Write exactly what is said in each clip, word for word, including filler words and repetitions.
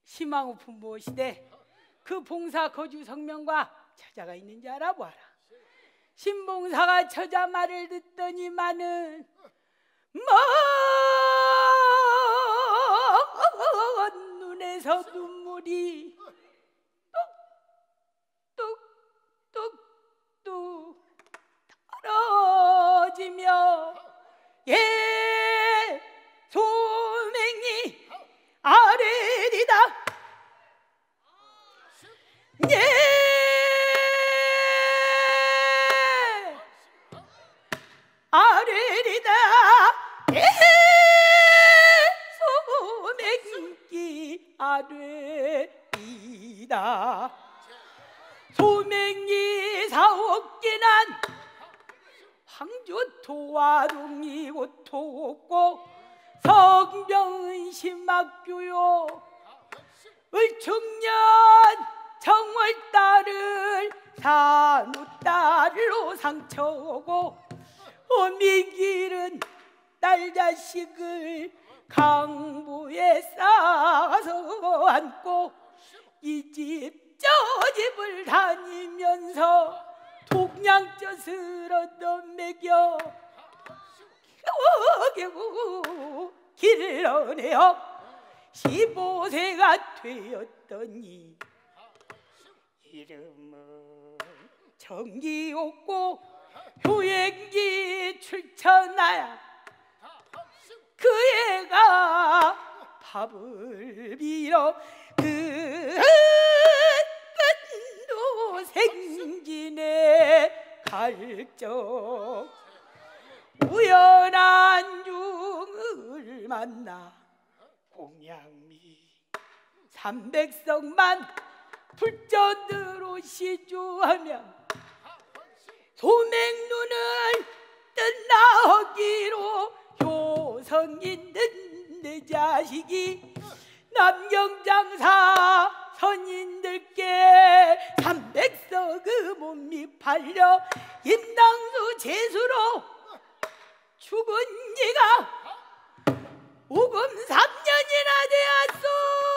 희망우품 무엇이대? 그 봉사 거주 성명과 처자가 있는지 알아보아라. 신봉사가 처자 말을 듣더니만은 먼 눈에서 눈물이 뚝뚝뚝뚝 떨어지며 예 소맹이 아래리다 예 아래리다 예 소맹이 아래리다 소맹이 사옥기난 황주 도화동이 고토고 성병은 신학교요 을충년 정월달을 산우딸로 상처고 어미길은 딸 자식을 강부에 쌓아서 안고 이 집 저 집을 다니면서 독냥젖을 얻어 먹여 겨우겨우 길러내어 십오 세가 되었더니 이름은 정기옥고 효행기 출천하야 그 애가 밥을 빌어 그 끝도 생기네 갈적 우연한 중을 만나 공양미 삼백성만 불전으로 시주하며 소맹눈을 뜬나기로 효성인 내 자식이 남경장사 선인들께 삼백석의 몸이 팔려 임당수 제수로 죽은 이가 오금 삼 년이나 되었소.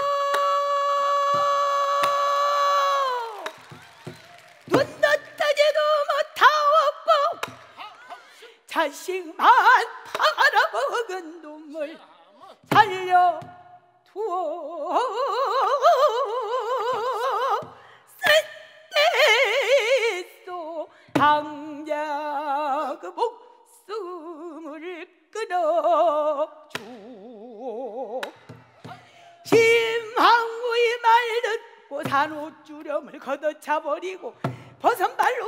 눈 떴다지도 못하었고 자식만 팔아먹은 놈을 살려 두어 쓸때도 당자 그 목숨을 끊어주오. 심항구의 말 듣고 산후주렴을 걷어차버리고 버선발로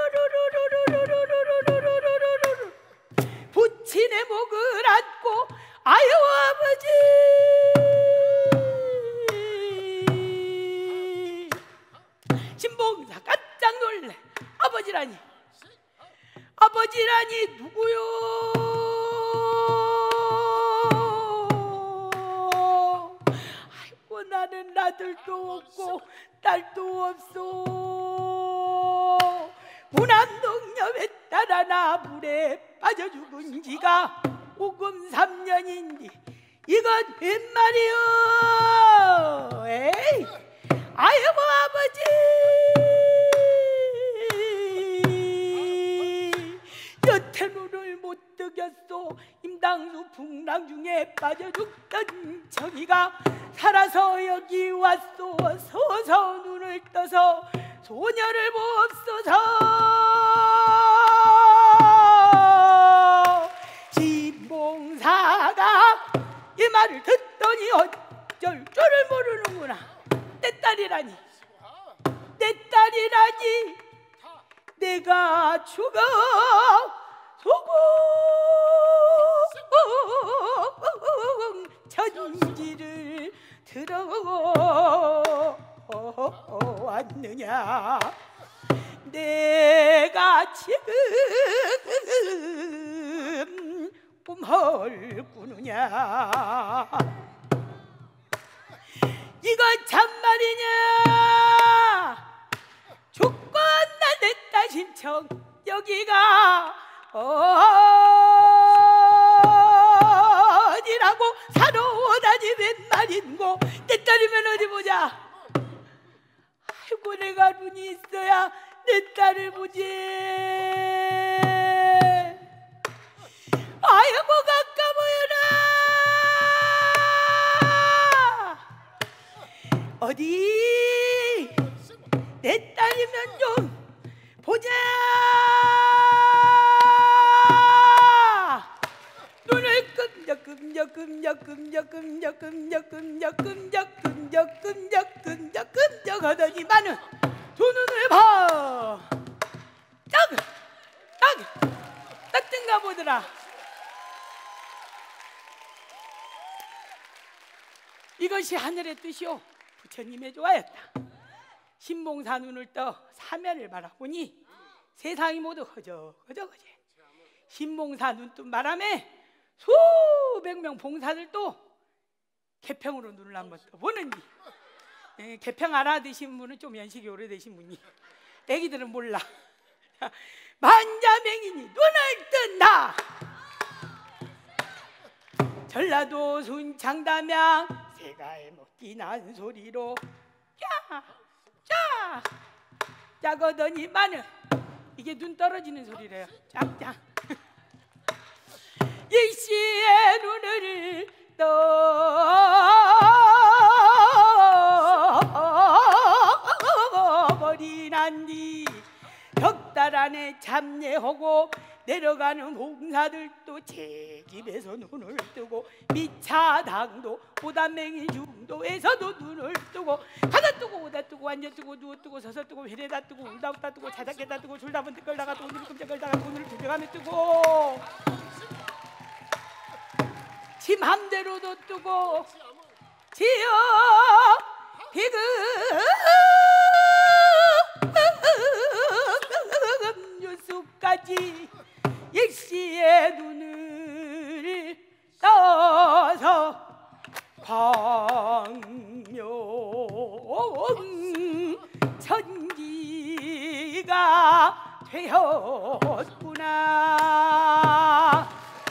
우르르르르르르르르르르르르 부친의 목을 안고 아유 아버지 신봉사 깜짝 놀래. 아버지라니 아버지라니 누구요? 아이고 나는 아들도 없고 딸도 없소. 무남동녀에 따라 나 물에 빠져 죽은 지가 오금 삼 년인데 이건 웬 말이여? 에이 아이고 아버지 여태 눈을 못 뜨겠소. 임당수 풍랑 중에 빠져 죽던 저기가 살아서 여기 왔소. 서서 눈을 떠서 소녀를 봅소서. 진봉사가 이 말을 듣더니 어쩔 줄을 모르는구나. 내 딸이라니 내 딸이라니 내가 죽어 소금 전지를 들어왔느냐. 내가 지금 꿈을 꾸느냐. 이건 참말이냐. 죽고 난 내 딸 신청 여기가 어디냐. 어디라고 사러오다니 웬 말인고. 내 딸이면 어디 보자. 아이고 내가 눈이 있어야 내 딸을 보지. 아이고 가까워요라. 어디 내 딸이면 좀 보자. 눈을 끔적 끔적 끔적 끔적 끔적 끔적 끔적 끔적 끔적 끔적 끔적 끔적 하더니만은 두 눈을 봐. 딱! 딱! 딱 뜬가 보더라. 이것이 하늘의 뜻이요 부처님의 조화였다. 신봉사 눈을 떠 사면을 바라보니 세상이 모두 허적허적 허적. 신봉사 눈뜬 바람에 수백 명 봉사들도 개평으로 눈을 한번 떠보는지. 예, 개평 알아드신 분은 좀 연식이 오래되신 분이, 애기들은 몰라. 만자맹이니 눈을 뜬다. 전라도 순창담양 새가에 먹기 난 소리로 야! 자! 짜거더니만은 이게 눈 떨어지는 소리래요. 짝짝. 일시에 눈을 떠버리난뒤 석 달 안에 참례하고 내려가는 봉사들도 제 집에서 눈을 뜨고 미차당도 오단맹이 중도에서도 눈을 뜨고 하다 뜨고 오다 뜨고 앉아 뜨고 누워 뜨고 서서 뜨고 회래다 뜨고 울다 웃다 뜨고 자작게다 뜨고 줄다번 끌다가 또 오늘을 끔찍 끌다가 또 오늘을 조져가며 뜨고 지 맘대로도 뜨고 지어 비금 뉴스까지 일시에 눈을 떠서 광명 천지가 되었구나.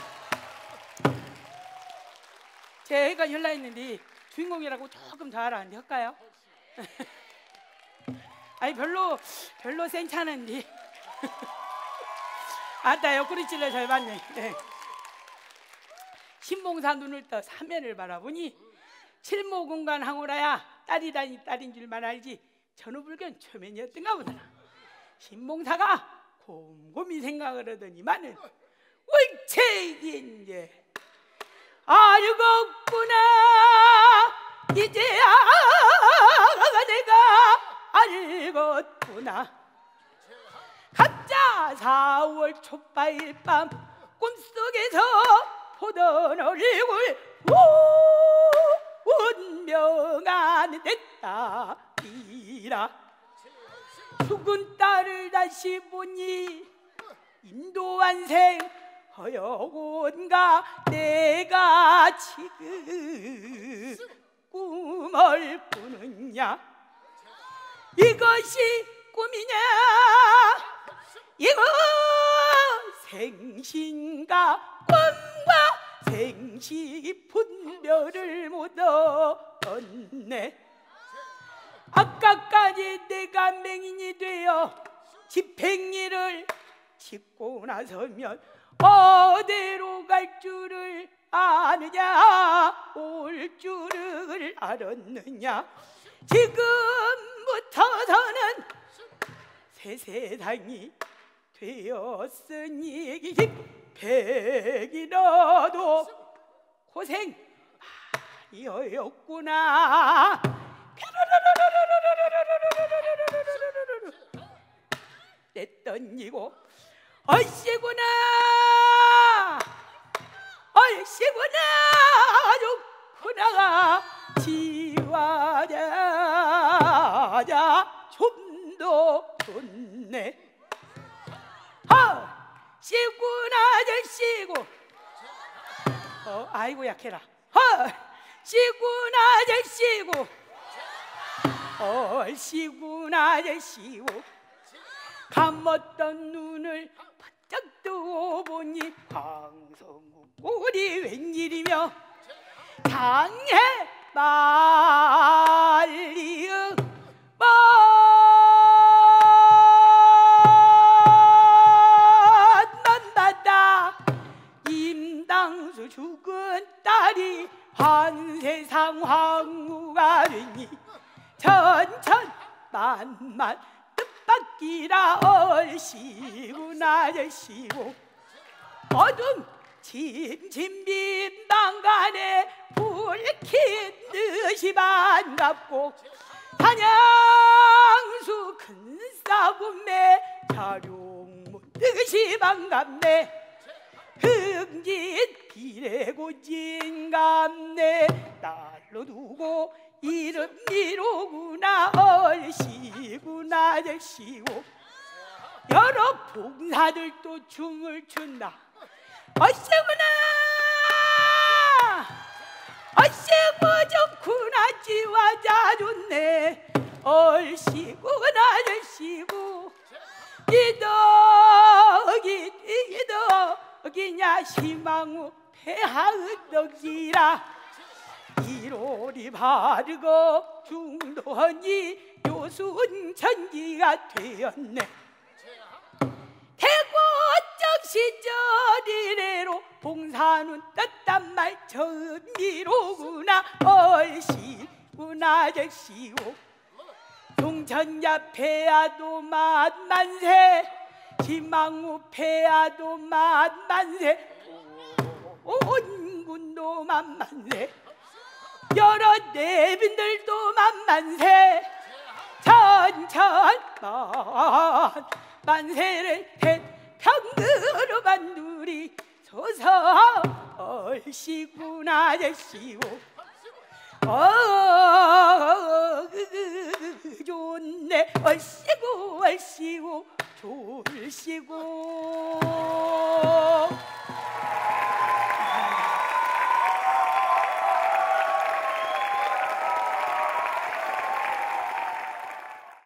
제가 연락 있는데 주인공이라고 조금 더 알았는데 할까요? 아니 별로 별로 괜찮은데. 아따 옆구리 찔러 잘 봤네. 네. 신봉사 눈을 떠 사면을 바라보니 칠모공간 항우라야 딸이라니 딸인 줄만 알지 전후불견 초면이었던가 보더라. 신봉사가 곰곰이 생각을 하더니만은 울체인제 알겠구나. 이제야 내가 알겠구나. 각자 사월 초파일 밤 꿈속에서 보던 얼굴 운명한 내 딸이라. 죽은 딸을 다시 보니 인도완생 허여곤가. 내가 지금 꿈을 꾸느냐 이것이 꿈이냐 이거 생신과 꿈과 생시 분별을 못 얻네. 아까까지 내가 맹인이 되어 집행일을 짓고 나서면 어디로 갈 줄을 아느냐 올 줄을 알았느냐. 지금부터서는 새 세상이 되었으니 백이라도 고생 많이 하였구나. 떼던지고 얼씨구나 얼씨구나 좋구나가 지와자자 좀 더 좋네. 아 씨구나 아저씨고 어 아이고 약해라. 아 씨구나 아저씨고 얼씨구나 아저씨고 감았던 눈을 짝도 보니 황성우리 웬일이며 장해 말리응 만만다 임당수 죽은 딸이 한세상 황후가 되니 천천만만 뜻밖이라 얼씨구나 얼씨구 어둠 침침빈방간에 불킨 듯이 반갑고 단양수 큰 싸움에 자룡문 듯이 반갑네 흑진 비례고 진갑네 날로 두고 이름 미로구나 얼씨구나 얼씨구 여러 봉사들도 춤을 춘다 얼씨구나 얼씨구 좋구나 지화자 좋네 얼씨구나 얼씨구 이덕이 이덕이냐 희망우 폐하의덕이라 이로리 바르고 중도하니 요순천지가 되었네 태고적 시절이래로 봉사는 떴단 말 처음이로구나 얼씨구나 얼씨구 동천야 폐하도 만만세 지망우 폐하도 만만세 온군도 만만세 여러 내빈들도 만만세 천천만 만세를 태평으로 만두리 서서 얼씨구나 얼씨구 어 좋네 얼씨구 얼씨구 졸씨구